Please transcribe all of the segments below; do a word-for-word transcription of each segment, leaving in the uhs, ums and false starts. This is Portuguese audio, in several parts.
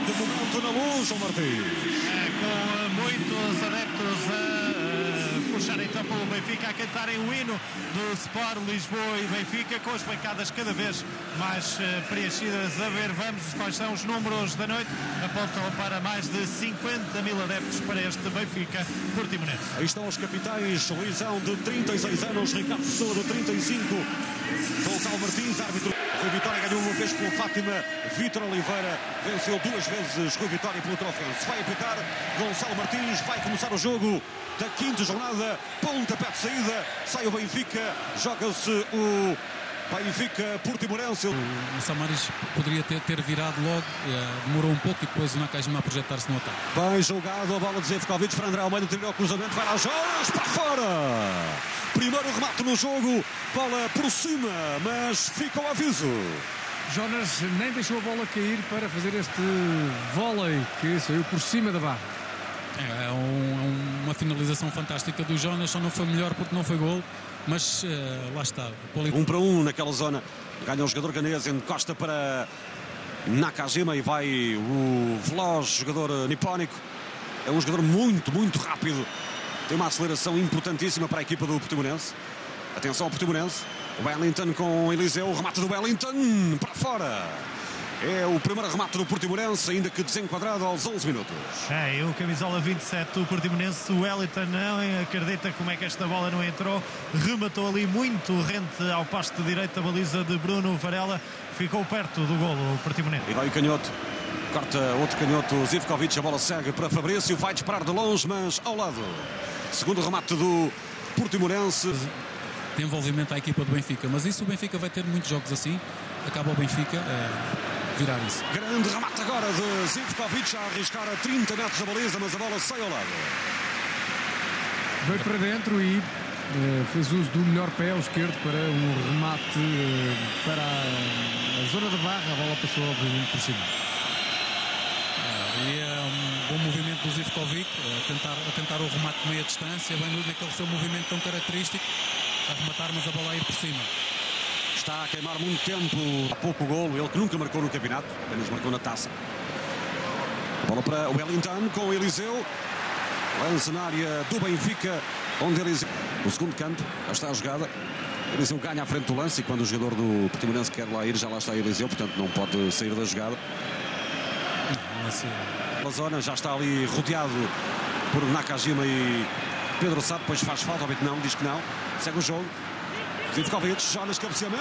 grande momento na Luz, João Martins. É, com muitos adeptos a puxar então pelo Benfica, a cantarem o hino do Sport Lisboa e Benfica, com as bancadas cada vez mais preenchidas. A ver, vamos quais são os números da noite. Apontam para mais de cinquenta mil adeptos para este Benfica Portimonense. Aí estão os capitães: Luizão, de trinta e seis anos, Ricardo Pessoa, de trinta e cinco, Gonçalo Martins, árbitro. Rui Vitória ganhou uma vez pelo Fátima, Vítor Oliveira venceu duas vezes Rui Vitória pelo Trofense. Vai apitar Gonçalo Martins, vai começar o jogo da quinta jornada, pontapé de saída, sai o Benfica, joga-se o Benfica Portimonense. O Samaris poderia ter, ter virado logo, demorou um pouco e depois o Nakajima a projetar-se no ataque. Bem jogado, a bola de Zivkovic para André Almeida, terminou o cruzamento, vai lá, Jonas, para fora! Primeiro remate no jogo, bola por cima, mas fica o aviso. Jonas nem deixou a bola cair para fazer este vôlei que saiu por cima da barra. É, é um, uma finalização fantástica do Jonas, só não foi melhor porque não foi gol, mas uh, lá está. Um para um naquela zona, ganha o jogador ganês, encosta para Nakajima e vai o veloz jogador nipónico. É um jogador muito, muito rápido, tem uma aceleração importantíssima para a equipa do Portimonense. Atenção ao Portimonense, o Wellington com o Eliseu, o remate do Wellington para fora. É o primeiro remate do Portimonense, ainda que desenquadrado aos onze minutos. É, e o camisola vinte e sete do Portimonense, o Wellington, não acredita como é que esta bola não entrou. Rematou ali muito rente ao poste direito da baliza de Bruno Varela. Ficou perto do golo o Portimonense. E vai o canhoto, corta outro canhoto, Zivkovic, a bola segue para Fabrício, vai disparar de longe, mas ao lado. Segundo remate do Portimonense. De envolvimento à equipa do Benfica, mas isso o Benfica vai ter muitos jogos assim. Acaba o Benfica é, virar isso. Grande remate agora de Zivkovic a arriscar a trinta metros da baliza, mas a bola sai ao lado. Veio para dentro e eh, fez uso do melhor pé ao esquerdo para um remate eh, para a, a zona da barra. A bola passou obviamente por cima. É, e é um bom movimento do Zivkovic, a tentar, a tentar o remate de meia distância, bem naquele seu movimento tão característico, a rematar, mas a bola a ir por cima. Está a queimar muito tempo, há pouco golo, ele que nunca marcou no campeonato, apenas marcou na taça. Bola para o Wellington com o Eliseu, lance na área do Benfica, onde Eliseu, o segundo canto, já está a jogada. Eliseu ganha à frente do lance e quando o jogador do Portimonense quer lá ir, já lá está Eliseu, portanto não pode sair da jogada. A zona já está ali rodeado por Nakajima e Pedro Sá, depois faz falta, obviamente não, diz que não, segue o jogo. Zivkovic, Jonas, cabeceamento,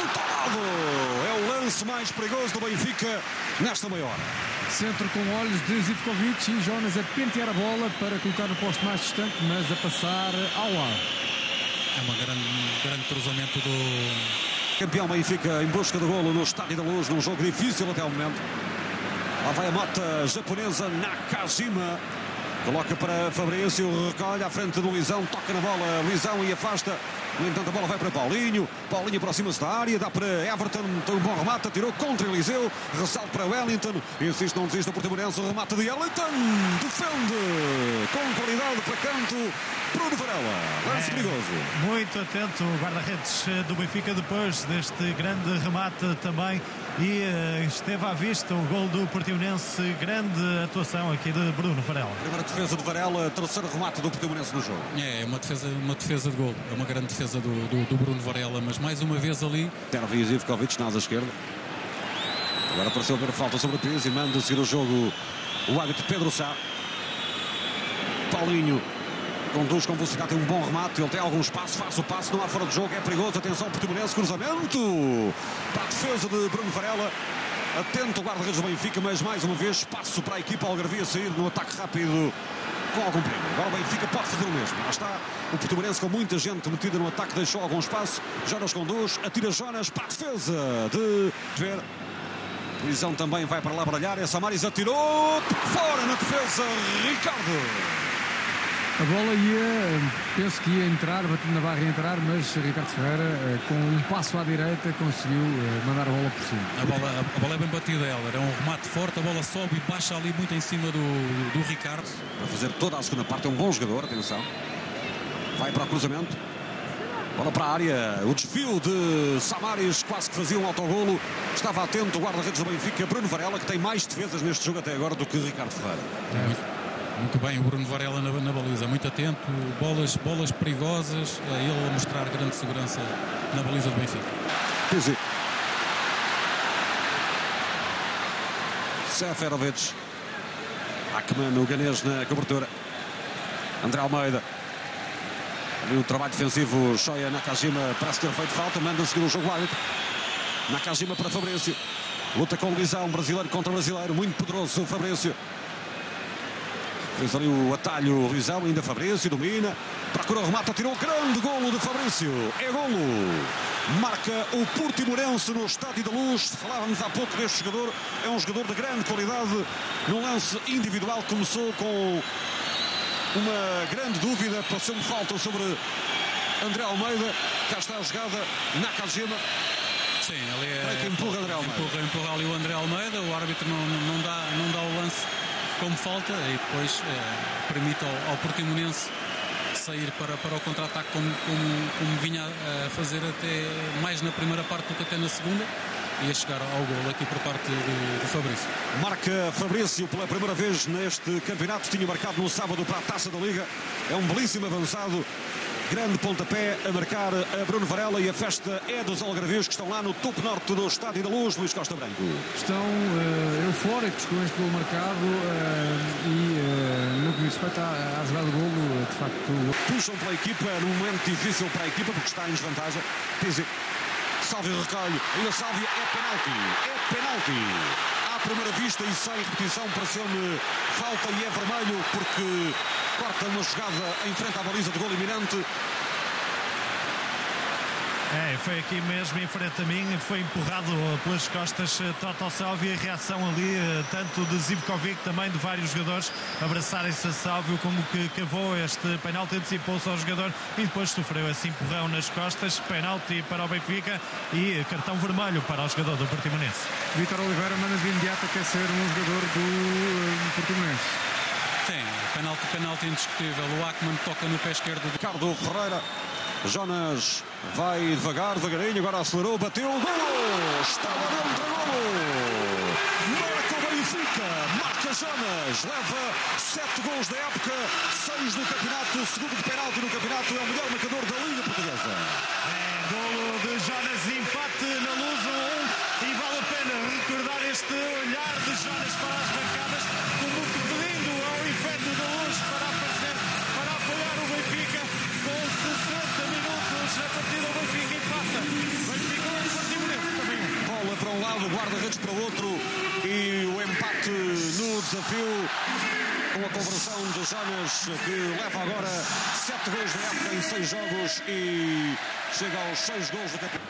é o lance mais perigoso do Benfica nesta meia hora. Centro com olhos de Zivkovic e Jonas a pentear a bola para colocar no posto mais distante, mas a passar ao lado. É um grande, grande cruzamento do campeão Benfica em busca do golo no Estádio da Luz, num jogo difícil até o momento. Lá vai a mota japonesa Nakajima. Coloca para Fabrício, recolhe à frente do Luizão, toca na bola, Luizão e afasta. No entanto, a bola vai para Paulinho. Paulinho aproxima-se da área, dá para Everton, tem um bom remate, atirou contra Eliseu. Ressalto para Wellington, insiste, não desiste o Portimonense. O remate de Wellington, defende com qualidade para canto. Bruno Varela, lance é, perigoso. Muito atento o guarda-redes do Benfica depois deste grande remate também. E uh, esteve à vista o gol do Portimonense. Grande atuação aqui de Bruno Varela. Primeira defesa de Varela, terceiro remate do Portimonense no jogo. É, uma defesa, uma defesa de gol, é uma grande defesa do, do, do Bruno Varela, mas mais uma vez ali. Tervi Zivkovic na asa esquerda. Agora apareceu a ver a falta sobre o Pires e manda seguir o jogo o árbitro Pedro Sá. Paulinho conduz com velocidade, tem um bom remate, ele tem algum espaço, faz o passo, não há fora de jogo, é perigoso, atenção Portimonense, cruzamento para a defesa de Bruno Varela, atento o guarda-redes do Benfica, mas mais uma vez espaço para a equipa algarvia sair no ataque rápido com algum perigo. Agora o Benfica pode fazer o mesmo, lá está o Portimonense com muita gente metida no ataque, deixou algum espaço, Jonas conduz, atira Jonas para a defesa de ver. Luizão também vai para lá baralhar, essa Samaris atirou fora na defesa, Ricardo. A bola ia, penso que ia entrar, batendo na barra e entrar, mas Ricardo Ferreira, com um passo à direita, conseguiu mandar a bola por cima. A bola, a bola é bem batida, ela é um remate forte, a bola sobe e baixa ali muito em cima do, do Ricardo. Para fazer toda a segunda parte, é um bom jogador, atenção. Vai para o cruzamento. Bola para a área, o desvio de Samaris, quase que fazia um autogolo. Estava atento o guarda-redes do Benfica, Bruno Varela, que tem mais defesas neste jogo até agora do que Ricardo Ferreira. É muito, muito bem, o Bruno Varela na, na baliza, muito atento, bolas, bolas perigosas, ele a mostrar grande segurança na baliza do Benfica. Pizzi. Seferovic. Akman, o ganês na cobertura. André Almeida. Ali o trabalho defensivo, Shoya Nakajima parece ter feito falta, manda seguir o jogo árbitro. Nakajima para Fabrício. Luta com o Luizão, brasileiro contra brasileiro, muito poderoso o Fabrício. Fez ali o atalho, o Luizão, ainda Fabrício, domina. Procura o remate, tirou o grande golo de Fabrício. É golo. Marca o Portimonense no Estádio da Luz. Falávamos há pouco deste jogador. É um jogador de grande qualidade. No lance individual começou com uma grande dúvida. Passou-me falta sobre André Almeida. Cá está a jogada, Nakajima. Sim, ali é, que empurra, André Almeida. Empurra, empurra ali o André Almeida. O árbitro não, não, dá, não dá o lance como falta e depois é, permite ao, ao Portimonense sair para, para o contra-ataque como, como, como vinha a fazer até mais na primeira parte do que até na segunda, e a chegar ao golo aqui por parte de, de Fabrício. Marca Fabrício pela primeira vez neste campeonato, tinha marcado no sábado para a Taça da Liga. É um belíssimo avançado, grande pontapé a marcar a Bruno Varela, e a festa é dos algarvios que estão lá no topo norte do Estádio da Luz. Luís Costa Branco. Estão uh, eufóricos com este gol marcado uh, e uh, no que diz respeito à, à jogada de golo, de facto... Puxam pela equipa, num momento difícil para a equipa, porque está em desvantagem. Pizzi. Sálvio recolhe, ainda Sálvio, é penalti, é penalti. À primeira vista e sem repetição pareceu-me falta e é vermelho, porque corta uma jogada em frente à baliza de gol iminente. É, foi aqui mesmo em frente a mim, foi empurrado pelas costas Toto Sálvio, e a reação ali, tanto de Zivkovic, também de vários jogadores, abraçarem-se a Sálvio, como que cavou este penalti, antecipou-se ao jogador e depois sofreu esse empurrão nas costas. Penalti para o Benfica e cartão vermelho para o jogador do Portimonense. Vítor Oliveira manda de imediato aquecer um jogador do uh, Portimonense. Tem, penalti, penalti indiscutível. O Akman toca no pé esquerdo. Ricardo Ferreira. Jonas vai devagar, devagarinho, agora acelerou, bateu, golo! Estava dentro, golo! Marca o Benfica, marca Jonas, leva sete gols da época, seis no campeonato, segundo de penalti no campeonato, é o melhor marcador da Liga Portuguesa. É, golo de Jonas, empate na Luz, um, e vale a pena recordar este olhar de Jonas para as bancadas, como que pedindo ao inferno da Luz para aparecer, para apoiar o Benfica, com sessenta minutos a partida. O Benfica empata. Benfica um, Portimonense também. Bola para um lado, guarda-redes para o outro, e o empate no desafio, com a conversão de Jonas, que leva agora sete gols da época em seis jogos e chega aos seis gols do campeonato.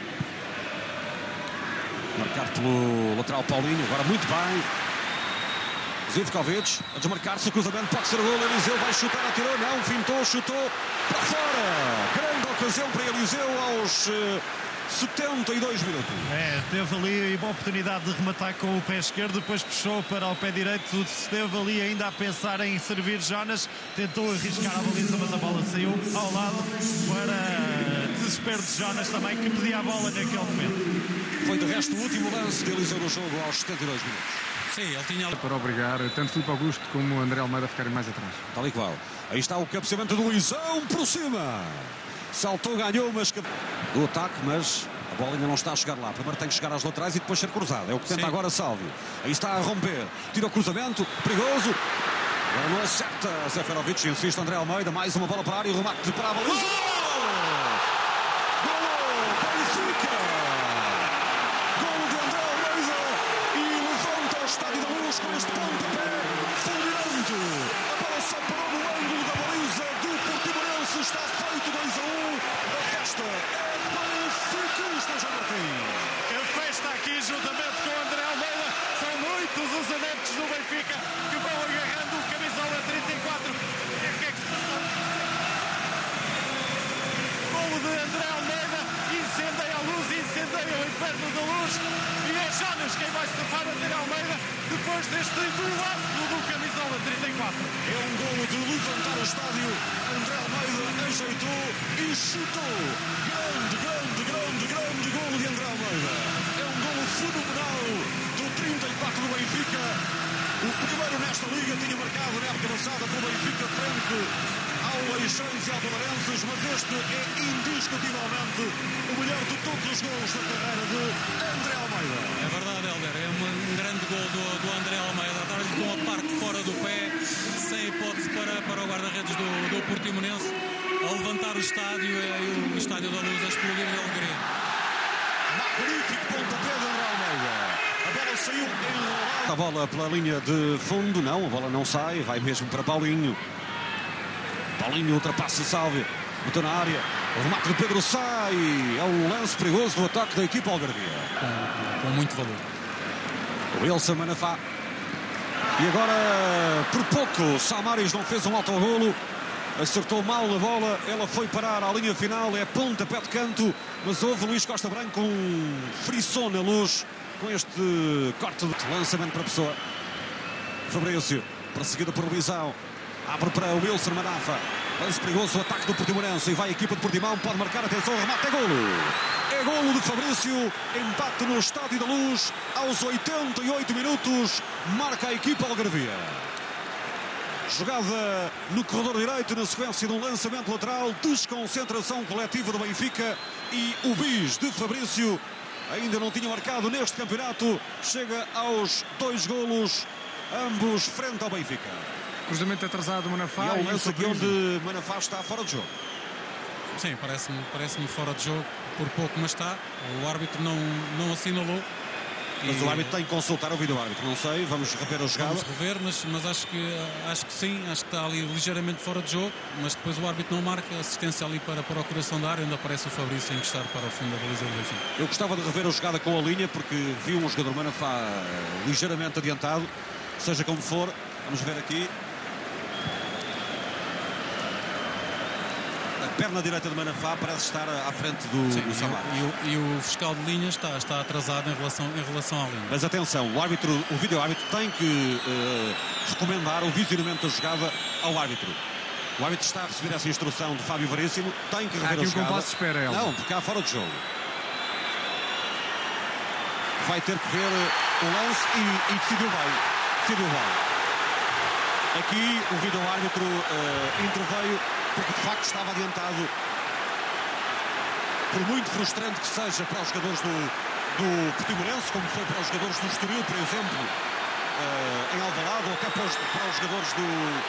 Marcado pelo lateral Paulinho, agora muito bem. Zivkovic a desmarcar-se, o cruzamento pode ser gol. Eliseu vai chutar, atirou, não, fintou, chutou para fora. Grande ocasião para Eliseu aos uh, setenta e dois minutos. É, teve ali uma oportunidade de rematar com o pé esquerdo, depois puxou para o pé direito, esteve ali ainda a pensar em servir Jonas, tentou arriscar a baliza, mas a bola saiu ao lado, para desespero de Jonas também, que pedia a bola naquele momento. Foi de resto o último lance de Eliseu no jogo aos setenta e dois minutos. Sim, ele tinha... Para obrigar tanto Filipe Augusto como o André Almeida a ficarem mais atrás. Tal e qual. Aí está o cabeceamento do Luizão por cima. Saltou, ganhou, mas... do ataque, mas a bola ainda não está a chegar lá. Primeiro tem que chegar às laterais e depois ser cruzada. É o que tenta Sim. agora Sálvio. Aí está a romper. Tira o cruzamento, perigoso. Agora não acerta Seferovic, insiste André Almeida. Mais uma bola para a área, o remate para a baliza. Estádio da Luz com este pontapé fulminante. A bola só parou no ângulo da baliza do Portimonense. Está feito dois a um. A festa é benfiquista, João Martins. A festa aqui juntamente com o André Almeida. São muitos os adeptos do Benfica que vão agarrando o camisola trinta e quatro. E o que é que se passa? Golo de André Almeida. Incendeia a luz, incendeia o inferno da Luz. E é Jonas olhos quem vai safar André Almeida depois deste golaço do camisola trinta e quatro. É um golo de levantar o estádio. André Almeida ajeitou e chutou. Grande, grande, grande, grande golo de André Almeida. É um golo fenomenal do trinta e quatro do Benfica. O primeiro nesta liga, tinha marcado na época passada pelo Benfica frente ao Leixões e ao Belenenses, mas este é indiscutivelmente o melhor de todos os golos da carreira de André Almeida. É verdade, Helder, é uma, um grande gol do, do André Almeida, a dar-lhe com a parte fora do pé, sem hipótese para, para o guarda-redes do, do Portimonense, a levantar o estádio e o estádio da Luz a explodir de alegria. Magnífico pontapé de André Almeida. A bola saiu enrolada. A bola pela linha de fundo, não, a bola não sai, vai mesmo para Paulinho. Paulinho ultrapassa Sálvia, botou na área, o remate de Pedro sai, é um lance perigoso do ataque da equipa algarvia. Com, com muito valor. O Wilson Manafá. E agora, por pouco, Samaris não fez um autogolo, acertou mal a bola, ela foi parar à linha final, é pontapé de canto, mas houve Luís Costa Branco com um frisson na luz, com este corte de lançamento para a pessoa. Fabrício, perseguido por Luizão. Abre para o Wilson Manafa. Lance perigoso, o ataque do Portimonense. E vai a equipa de Portimão, pode marcar, atenção, remate, é golo. É golo de Fabrício, empate no Estádio da Luz. Aos oitenta e oito minutos, marca a equipa algarvia. Jogada no corredor direito, na sequência de um lançamento lateral. Desconcentração coletiva do Benfica. E o bis de Fabrício ainda não tinha marcado neste campeonato. Chega aos dois golos, ambos frente ao Benfica. Cruzamento atrasado do Manafá. E é um e lance aqui Fabrício. onde Manafá está fora de jogo. Sim, parece-me parece-me fora de jogo, por pouco, mas está. O árbitro não, não assinalou. Mas E o árbitro tem que consultar o vídeo árbitro, não sei, vamos rever a jogada. Vamos rever, mas, mas acho, que, acho que sim, acho que está ali ligeiramente fora de jogo, mas depois o árbitro não marca, assistência ali para, para o coração da área, onde aparece o Fabrício a encostar para o fundo da baliza do Benfica. Eu gostava de rever a jogada com a linha, porque vi um jogador Manafá ligeiramente adiantado, seja como for, vamos ver aqui. A perna direita de Manafá parece estar à frente do, Sim, do Samaris. e, o, e o fiscal de linha está, está atrasado em relação, em relação à linha. Mas atenção, o árbitro, o vídeo árbitro tem que uh, recomendar o visionamento da jogada ao árbitro. O árbitro está a receber essa instrução de Fábio Veríssimo, tem que rever Há aqui a um jogada. compasso de espera, Helder. Não, porque há fora de jogo. Vai ter que ver o lance e, e decidiu bem. Decidiu bem. Aqui o vídeo árbitro uh, interveio porque de facto estava adiantado. Por muito frustrante que seja para os jogadores do, do Portimonense, como foi para os jogadores do Estoril, por exemplo, uh, em Alvalade, ou até para os, para os jogadores do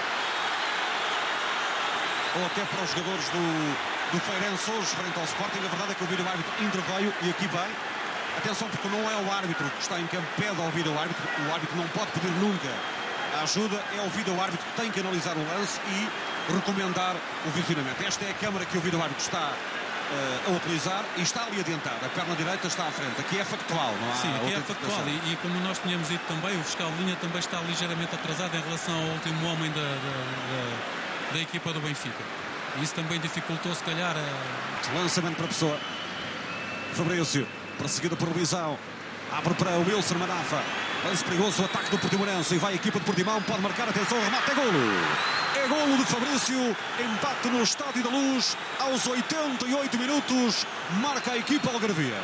ou até para os jogadores do, do Feirense hoje frente ao Sporting. A verdade é que o vídeo árbitro interveio e aqui bem. Atenção, porque não é o árbitro que está em campo, pede ao vídeo árbitro. O árbitro não pode pedir nunca a ajuda, é o vídeo árbitro que tem que analisar o lance e recomendar o visionamento. Esta é a câmara que o vídeo árbitro está uh, a utilizar e está ali adiantado. A perna direita está à frente. Aqui é factual, não há Sim, aqui é outra factual né? e, e como nós tínhamos dito também, o fiscal de linha também está ligeiramente atrasado em relação ao último homem da, da, da, da equipa do Benfica. E isso também dificultou, se calhar, a... Lançamento para a pessoa. Fabrício, perseguido por Luizão. Abre para o Wilson Manafa. Lance perigoso, o ataque do Portimonense. E vai a equipa de Portimão, pode marcar, atenção, o remate, é golo. É golo de Fabrício, empate no Estádio da Luz. Aos oitenta e oito minutos, marca a equipa algarvia.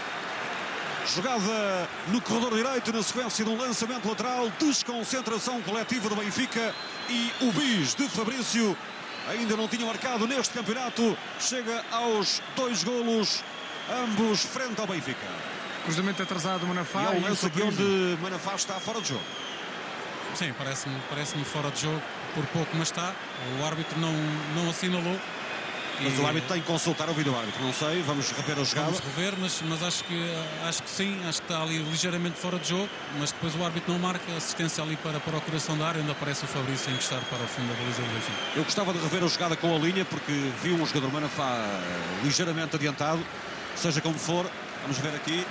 Jogada no corredor direito, na sequência de um lançamento lateral. Desconcentração coletiva do Benfica. E o bis de Fabrício ainda não tinha marcado neste campeonato. Chega aos dois golos, ambos frente ao Benfica. Cruzamento atrasado do Manafá. E é um e lance aqui Fabrício. onde Manafá está fora de jogo. Sim, parece-me parece-me fora de jogo, por pouco, mas está. O árbitro não, não assinalou. Mas E- o árbitro tem que consultar o vídeo árbitro, não sei, vamos rever a jogada. Vamos rever, mas, mas acho, que, acho que sim, acho que está ali ligeiramente fora de jogo, mas depois o árbitro não marca, assistência ali para, para o coração da área, onde aparece o Fabrício a encostar para o fundo da baliza do Benfica. Eu gostava de rever a jogada com a linha, porque vi um jogador Manafá ligeiramente adiantado, seja como for, vamos ver aqui.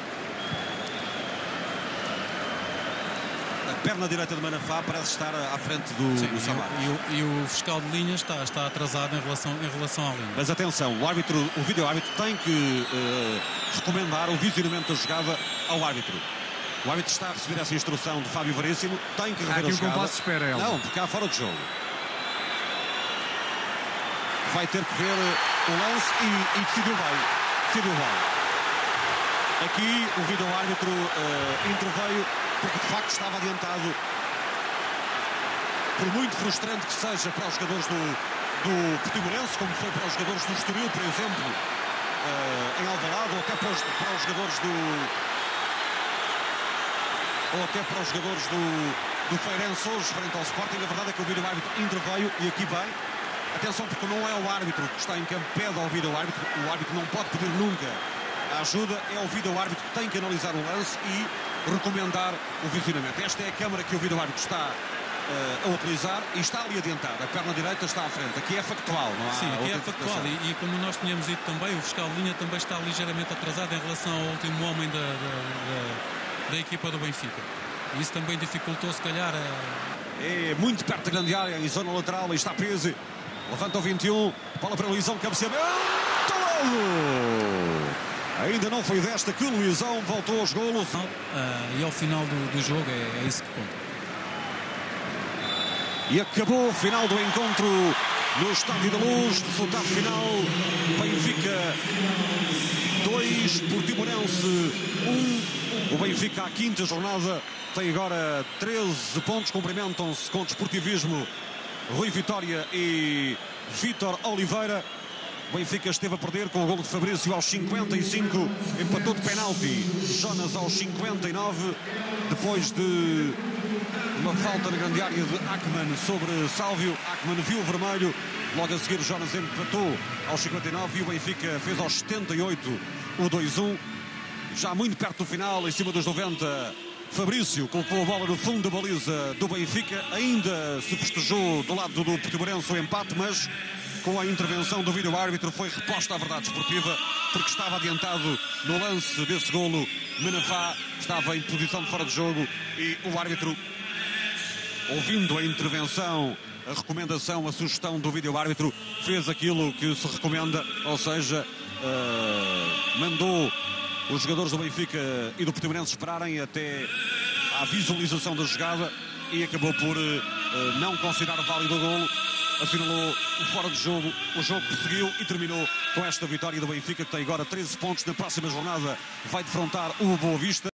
A perna direita de Manafá parece estar à frente do, Sim, do Samaris. e, o, e o fiscal de linha está, está atrasado em relação, em relação à linha. Mas atenção, o árbitro, o vídeo árbitro tem que uh, recomendar o visionamento da jogada ao árbitro. O árbitro está a receber essa instrução de Fábio Veríssimo. Tem que rever Há aqui a um jogada. compasso de espera, Helder. Não, porque há fora de jogo. Vai ter que ver o lance e, e decidiu bem. Decidiu bem. Aqui o vídeo-árbitro uh, interveio porque de facto estava adiantado. Por muito frustrante que seja para os jogadores do, do Portimonense, como foi para os jogadores do Estoril, por exemplo, uh, em Alvalade, ou até para os, para os jogadores do... ou até para os jogadores do, do Feirense hoje, frente ao Sporting, a verdade é que o vídeo-árbitro interveio, e aqui bem. Atenção, porque não é o árbitro que está em campo que pede ao vídeo-árbitro, o árbitro não pode pedir nunca a ajuda, é o vídeo-árbitro que tem que analisar o lance e recomendar o visionamento. Esta é a câmara que o vídeo-árbitro está uh, a utilizar e está ali adiantado. A perna direita está à frente. Aqui é factual, não há? Sim, aqui outra é factual. interpretação. E, e como nós tínhamos dito também, o fiscal de linha também está ligeiramente atrasado em relação ao último homem da, da, da, da equipa do Benfica. E isso também dificultou, se calhar, a... É muito perto da grande área, em zona lateral, aí está Pizzi. Levanta o vinte e um, bola para Luizão, cabeceamento, ainda não foi desta que o Luizão voltou aos golos. Uh, e ao final do, do jogo é, é isso que conta. E acabou o final do encontro no Estádio da Luz. Resultado final: Benfica dois, Portimonense um. O Benfica, à quinta jornada, tem agora treze pontos. Cumprimentam-se com desportivismo Rui Vitória e Vítor Oliveira. O Benfica esteve a perder com o golo de Fabrício aos cinquenta e cinco, empatou de penalti Jonas aos cinquenta e nove, depois de uma falta na grande área de Ackman sobre Sálvio. Ackman viu o vermelho, logo a seguir Jonas empatou aos cinquenta e nove e o Benfica fez aos setenta e oito o dois a um. Já muito perto do final, em cima dos noventa, Fabrício colocou a bola no fundo da baliza do Benfica. Ainda se festejou do lado do Portimonense o empate, mas com a intervenção do vídeo-árbitro foi reposta à verdade esportiva, porque estava adiantado no lance desse golo. Menafá estava em posição de fora de jogo e o árbitro, ouvindo a intervenção, a recomendação, a sugestão do vídeo-árbitro, fez aquilo que se recomenda, ou seja, uh, mandou os jogadores do Benfica e do Portimonense esperarem até à visualização da jogada e acabou por uh, não considerar válido o golo. Assinalou o fora de jogo, o jogo prosseguiu e terminou com esta vitória do Benfica, que tem agora treze pontos. Na próxima jornada vai defrontar o Boa Vista.